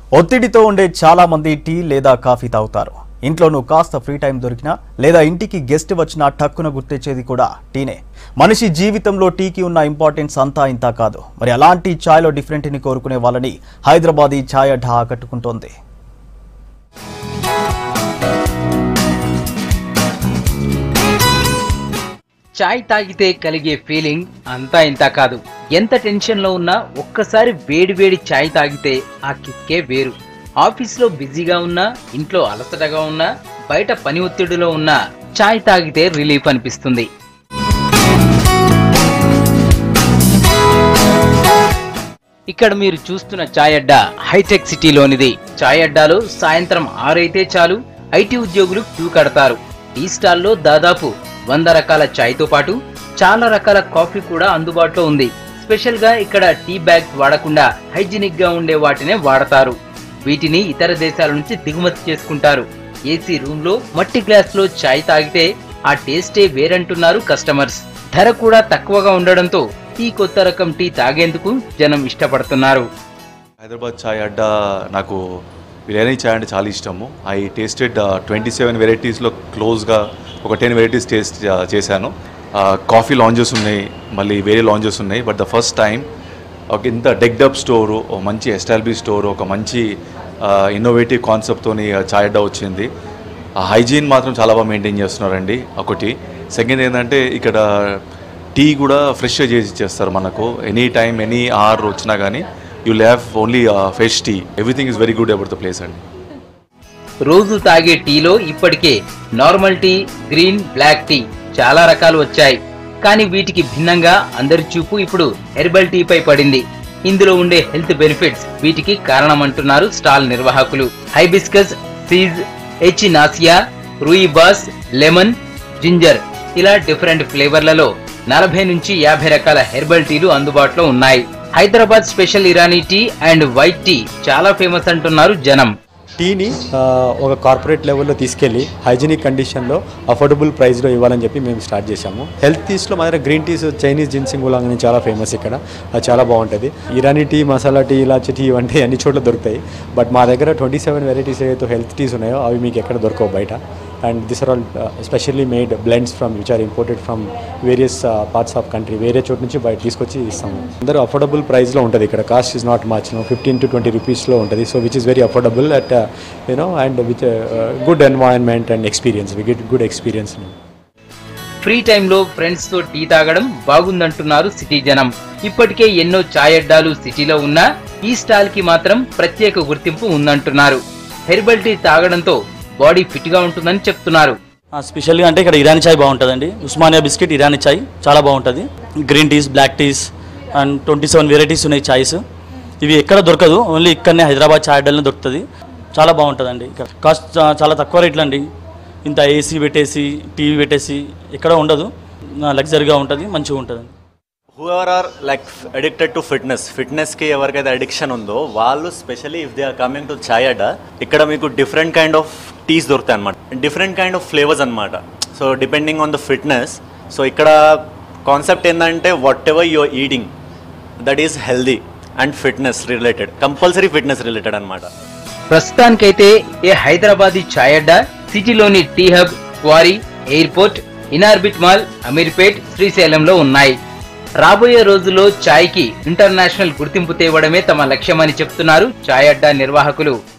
ఒత్తిడితో ఉండే చాలా మంది టీ లేదా కాఫీ తాగుతారు. ఇంట్లోనూ కాస్త ఫ్రీ టైం దొరికినా లేదా ఇంటికి గెస్ట్ వచ్చినా టక్కున గుర్తొచ్చేది కూడా టీనే. మనిషి జీవితంలో టీకి ఉన్న ఇంపార్టెన్స్ అంతా ఇంతా కాదు. మరి అలాంటి ఛాయ్లో డిఫరెంట్ని కోరుకునే వాళ్ళని హైదరాబాదీ ఛాయ్ అడ్డా ఆకట్టుకుంటోంది. చాయ్ తాగితే కలిగే ఫీలింగ్ అంతా ఇంతా కాదు. ఎంత టెన్షన్లో ఉన్నా ఒక్కసారి వేడివేడి చాయ్ తాగితే ఆ కిక్కే వేరు. ఆఫీస్లో బిజీగా ఉన్నా, ఇంట్లో అలసటగా ఉన్నా, బయట పని ఒత్తిడిలో ఉన్నా చాయ్ తాగితే రిలీఫ్ అనిపిస్తుంది. ఇక్కడ మీరు చూస్తున్న చాయ్ అడ్డా హైటెక్ సిటీలోనిది. చాయ్ అడ్డాలో సాయంత్రం 6 అయితే చాలు ఐటీ ఉద్యోగులు క్యూ కడతారు. టీ స్టాల్లో దాదాపు 100 రకాల చాయ్తో పాటు చాలా రకాల కాఫీ కూడా అందుబాటులో ఉంది. స్పెషల్ గా ఇక్కడ టీ బ్యాగ్స్ వాడకుండా హైజీనిక్ గా ఉండే వాటినే వాడతారు. వీటిని ఇతర దేశాల నుంచి దిగుమతి చేసుకుంటారు. ఏసీ రూమ్ లో మట్టి గ్లాస్ లో చాయ్ తాగితే ఆ టేస్టే వేరంటున్నారు కస్టమర్స్. ధర కూడా తక్కువగా ఉండడంతో ఈ కొత్త రకం టీ తాగేందుకు జనం ఇష్టపడుతున్నారు. హైదరాబాద్ చాయ్ అడ్డా నాకు బిర్యానీ చాయ్ అంటే చాలా ఇష్టము. ఐ టేస్టెడ్ 27 వెరైటీస్లో క్లోజ్గా ఒక 10 వెరైటీస్ టేస్ట్ చేశాను. కాఫీ లాంజెస్ ఉన్నాయి, మళ్ళీ వేరే లాంజెస్ ఉన్నాయి. బట్ ద ఫస్ట్ టైం ఒక ఇంత డెక్డప్ స్టోరు, ఒక మంచి ఎస్టాబ్లిష్ స్టోరు, ఒక మంచి ఇన్నోవేటివ్ కాన్సెప్ట్తో చాయ్ అడ్డా వచ్చింది. హైజీన్ మాత్రం చాలా బాగా మెయింటైన్ చేస్తున్నారండి ఒకటి. సెకండ్ ఏంటంటే ఇక్కడ టీ కూడా ఫ్రెష్గా చేసి ఇచ్చేస్తారు మనకు. ఎనీ టైం ఎనీ అవర్ వచ్చినా కానీ you'll have only fresh tea. Everything is very good about the place అండి. రోజు తాగే టీలో ఇప్పటికే normal tea, green, black tea చాలా రకాలు వచ్చాయి. కానీ వీటికి భిన్నంగా అందరి చూపు ఇప్పుడు హెర్బల్ టీ పై పడింది. ఇందులో ఉండే హెల్త్ బెనిఫిట్స్ వీటికి కారణమంటున్నారు స్టాల్ నిర్వాహకులు. హైబిస్కస్, సీజ్, ఎచినాసియా, రూయిబాస్, లెమన్, జింజర్ ఇలా డిఫరెంట్ ఫ్లేవర్లలో 40 నుంచి 50 రకాల హెర్బల్ టీలు అందుబాటులో ఉన్నాయి. Hyderabad special Irani tea and white tea చాలా ఫేమస్ అంటున్నారు జనం. టీని ఒక కార్పొరేట్ లెవెల్లో తీసుకెళ్ళి హైజీనిక్ కండిషన్లో అఫోర్డబుల్ ప్రైస్లో ఇవ్వాలని చెప్పి మేము స్టార్ట్ చేశాము. హెల్త్ టీస్లో మా దగ్గర green teas, Chinese ginseng oolong అని చాలా ఫేమస్ ఇక్కడ. అది చాలా బాగుంటుంది. Irani tea, masala tea, elaichi tea ఇవంటే అన్ని చోట్ల దొరుకుతాయి. బట్ మా దగ్గర 27 వెరైటీస్ ఏదైతే హెల్త్ టీస్ ఉన్నాయో అవి మీకు ఎక్కడ దొరకవు బయట. And this are all specially made blends from which are imported from various parts of country. వేరే చోటు నుంచి బయట తీసుకొచ్చి ఇస్తాము. అందరూ అఫోర్డబుల్ ప్రైస్లో ఉంటుంది ఇక్కడ. Cost is not much, 15 to 20 రూపీస్లో ఉంటుంది. So which is very affordable at and with good environment and experience. We get good experience. Free టైంలో ఫ్రెండ్స్ తో టీ తాగడం బాగుందంటున్నారు సిటీ జనం. ఇప్పటికే ఎన్నో చాయ్ అడ్డాలు సిటీలో ఉన్నా ఈ స్టాల్ కి మాత్రం ప్రత్యేక గుర్తింపు ఉందంటున్నారు. హెర్బల్ టీ తాగడంతో బాడీ ఫిట్ గా ఉంటుందని చెప్తున్నారు. స్పెషల్గా అంటే ఇక్కడ ఇరానీ చాయ్ బాగుంటుందండి. ఉస్మానియా బిస్కెట్ ఇరానీ చాయ్ చాలా బాగుంటుంది. Green teas, black teas and 27 varieties ఉన్నాయి చాయ్స్. ఇవి ఎక్కడ దొరకదు, ఓన్లీ ఇక్కడనే హైదరాబాద్ చాయ్ అడ్డాలనే దొరుకుతుంది. చాలా బాగుంటుందండి. ఇక్కడ కాస్ట్ చాలా తక్కువ రేట్లు అండి. ఇంత ఏసీ పెట్టేసి, టీవీ పెట్టేసి ఎక్కడ ఉండదు. లగ్జరీగా ఉంటుంది, మంచిగా ఉంటుంది. Whoever are like addicted to ఫిట్నెస్కి ఎవరికైతే అడిక్షన్ ఉందో వాళ్ళు specially if they are coming to chai adda, ఇక్కడ మీకు డిఫరెంట్ కైండ్ ఆఫ్ టీస్ దొరుకుతాయి అనమాట. డిఫరెంట్ కైండ్ ఆఫ్ ఫ్లేవర్స్ అనమాట. So depending on the fitness. So ఇక్కడ కాన్సెప్ట్ ఏంటంటే whatever you're eating that is healthy and fitness related, compulsory fitness related అనమాట. ప్రస్తుతానికైతే ఏ హైదరాబాదీ ఛాయ్ అడ్డా సిటీలోని tea hub, quarry, airport, Inorbit mall, Ameerpet, శ్రీశైలంలో ఉన్నాయి. రాబోయే రోజుల్లో ఛాయ్కి ఇంటర్నేషనల్ గుర్తింపు తేవడమే తమ లక్ష్యమని చెప్తున్నారు ఛాయ్ అడ్డా నిర్వాహకులు.